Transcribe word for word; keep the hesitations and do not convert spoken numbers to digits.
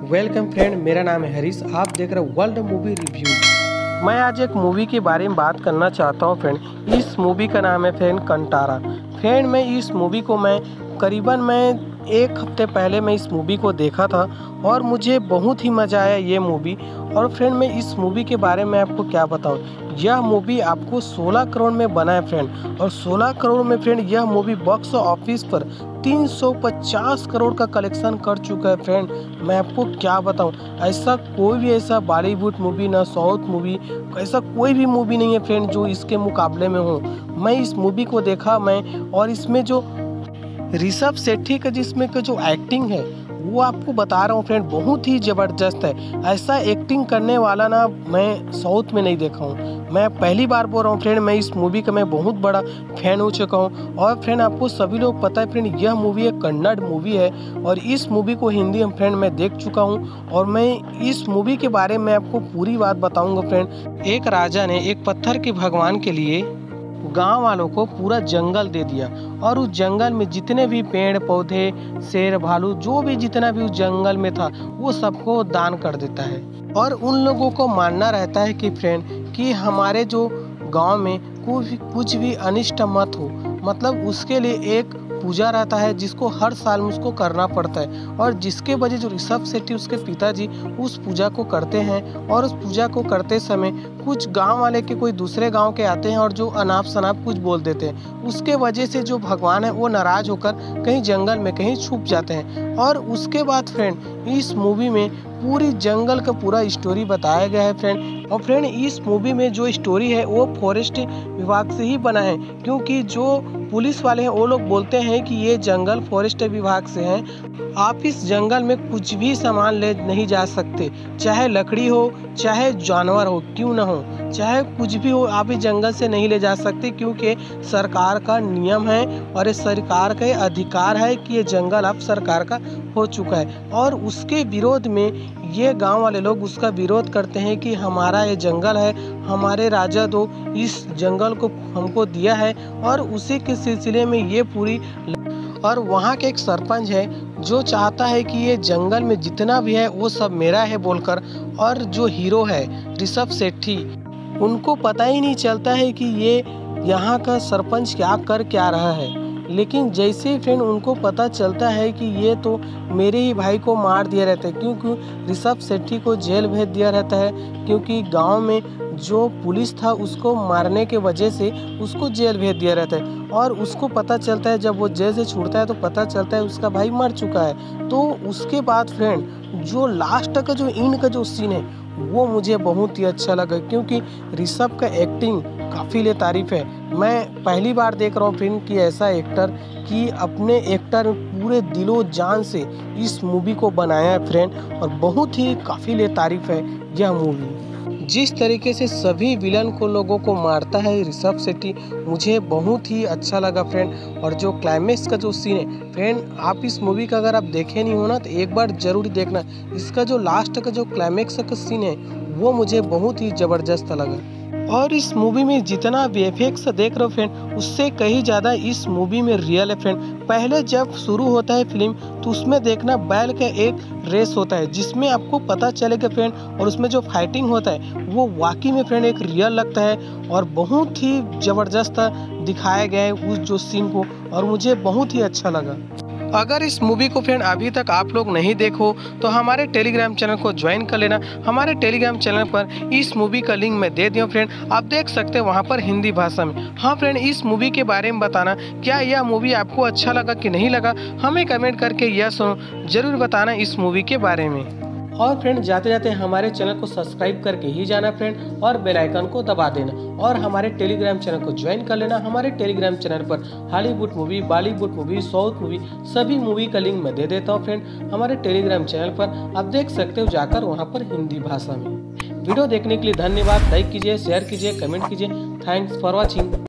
Welcome friend, मेरा नाम है हरीश। आप देख रहे हो वर्ल्ड मूवी रिव्यू। मैं आज एक मूवी के बारे में बात करना चाहता हूं फ्रेंड। इस मूवी का नाम है फ्रेंड कंटारा। फ्रेंड मैं इस मूवी को मैं करीबन मैं एक हफ्ते पहले मैं इस मूवी को देखा था और मुझे बहुत ही मज़ा आया ये मूवी। और फ्रेंड मैं इस मूवी के बारे में आपको क्या बताऊं, यह मूवी आपको सोलह करोड़ में बना है फ्रेंड। और सोलह करोड़ में फ्रेंड यह मूवी बॉक्स ऑफिस पर तीन सौ पचास करोड़ का कलेक्शन कर चुका है फ्रेंड। मैं आपको क्या बताऊं, ऐसा कोई भी ऐसा बॉलीवुड मूवी ना साउथ मूवी, ऐसा कोई भी मूवी नहीं है फ्रेंड जो इसके मुकाबले में हो। मैं इस मूवी को देखा मैं, और इसमें जो ऋषभ शेट्टी का जिसमें का जो एक्टिंग है वो आपको बता रहा हूँ फ्रेंड, बहुत ही ज़बरदस्त है। ऐसा एक्टिंग करने वाला ना मैं साउथ में नहीं देखा हूँ। मैं पहली बार बोल रहा हूँ फ्रेंड, मैं इस मूवी का मैं बहुत बड़ा फैन हो चुका हूँ। और फ्रेंड आपको सभी लोग पता है फ्रेंड, यह मूवी एक कन्नड़ मूवी है और इस मूवी को हिंदी में फ्रेंड मैं देख चुका हूँ। और मैं इस मूवी के बारे में आपको पूरी बात बताऊँगा फ्रेंड। एक राजा ने एक पत्थर के भगवान के लिए गांव वालों को पूरा जंगल दे दिया, और उस जंगल में जितने भी पेड़ पौधे, शेर भालू, जो भी जितना भी उस जंगल में था वो सबको दान कर देता है। और उन लोगों को मानना रहता है कि फ्रेंड कि हमारे जो गांव में कुछ कुछ भी अनिष्ट मत हो, मतलब उसके लिए एक पूजा रहता है जिसको हर साल में उसको करना पड़ता है। और जिसके वजह जो ऋषभ शेट्टी उसके पिताजी उस पूजा को करते हैं, और उस पूजा को करते समय कुछ गांव वाले के कोई दूसरे गांव के आते हैं और जो अनाप शनाप कुछ बोल देते हैं, उसके वजह से जो भगवान है वो नाराज होकर कहीं जंगल में कहीं छुप जाते हैं। और उसके बाद फ्रेंड इस मूवी में पूरी जंगल का पूरा स्टोरी बताया गया है फ्रेंड। और फ्रेंड इस मूवी में जो स्टोरी है वो फॉरेस्ट विभाग से ही बना है, क्योंकि जो पुलिस वाले हैं वो लोग बोलते हैं कि ये जंगल फॉरेस्ट विभाग से है। आप इस जंगल में कुछ भी सामान ले नहीं जा सकते, चाहे लकड़ी हो, चाहे जानवर हो, क्यों ना हो, चाहे कुछ भी हो, आप इस जंगल से नहीं ले जा सकते, क्योंकि सरकार का नियम है और ये सरकार का अधिकार है कि ये जंगल अब सरकार का हो चुका है। और उसके विरोध में ये गांव वाले लोग उसका विरोध करते हैं कि हमारा ये जंगल है, हमारे राजा दो इस जंगल को हमको दिया है। और उसी के सिलसिले में ये पूरी, और वहाँ के एक सरपंच है जो चाहता है कि ये जंगल में जितना भी है वो सब मेरा है बोलकर। और जो हीरो है ऋषभ शेट्टी, उनको पता ही नहीं चलता है कि ये यहाँ का सरपंच क्या कर क्या रहा है। लेकिन जैसे ही फ्रेंड उनको पता चलता है कि ये तो मेरे ही भाई को मार दिया रहता है, क्योंकि ऋषभ शेट्टी को जेल भेज दिया रहता है, क्योंकि गांव में जो पुलिस था उसको मारने के वजह से उसको जेल भेज दिया रहता है। और उसको पता चलता है, जब वो जेल से छूटता है तो पता चलता है उसका भाई मर चुका है। तो उसके बाद फ्रेंड जो लास्ट का जो इन का जो सीन है वो मुझे बहुत ही अच्छा लगा, क्योंकि ऋषभ का एक्टिंग काफ़ी तारीफ है। मैं पहली बार देख रहा हूँ फिल्म कि ऐसा एक्टर कि अपने एक्टर पूरे दिलो जान से इस मूवी को बनाया है फ्रेंड। और बहुत ही काफ़ी तारीफ है यह मूवी। जिस तरीके से सभी विलन को लोगों को मारता है ऋषभ शेट्टी, मुझे बहुत ही अच्छा लगा फ्रेंड। और जो क्लाइमेक्स का जो सीन है फ्रेंड, आप इस मूवी का अगर आप देखे नहीं हो ना तो एक बार जरूर देखना। इसका जो लास्ट का जो क्लाइमेक्स का सीन है वो मुझे बहुत ही ज़बरदस्त लगा। और इस मूवी में जितना वी एफ एक्स देख रहे हो फ्रेंड, उससे कहीं ज़्यादा इस मूवी में रियल है फ्रेंड। पहले जब शुरू होता है फिल्म तो उसमें देखना बैल का एक रेस होता है जिसमें आपको पता चलेगा फ्रेंड, और उसमें जो फाइटिंग होता है वो वाकई में फ्रेंड एक रियल लगता है और बहुत ही ज़बरदस्त दिखाया गया है उस जो सीन को, और मुझे बहुत ही अच्छा लगा। अगर इस मूवी को फ्रेंड अभी तक आप लोग नहीं देखो तो हमारे टेलीग्राम चैनल को ज्वाइन कर लेना। हमारे टेलीग्राम चैनल पर इस मूवी का लिंक मैं दे दिया फ्रेंड, आप देख सकते हैं वहां पर हिंदी भाषा में। हाँ फ्रेंड, इस मूवी के बारे में बताना, क्या यह मूवी आपको अच्छा लगा कि नहीं लगा, हमें कमेंट करके यह सुनो जरूर बताना इस मूवी के बारे में। और फ्रेंड जाते जाते हमारे चैनल को सब्सक्राइब करके ही जाना फ्रेंड, और बेल आइकन को दबा देना, और हमारे टेलीग्राम चैनल को ज्वाइन कर लेना। हमारे टेलीग्राम चैनल पर Hollywood movie, Bollywood movie, south movie, सभी मूवी का लिंक मैं दे देता हूँ फ्रेंड। हमारे टेलीग्राम चैनल पर आप देख सकते हो जाकर वहाँ पर हिंदी भाषा में। वीडियो देखने के लिए धन्यवाद। लाइक कीजिए, शेयर कीजिए, कमेंट कीजिए। Thanks for watching.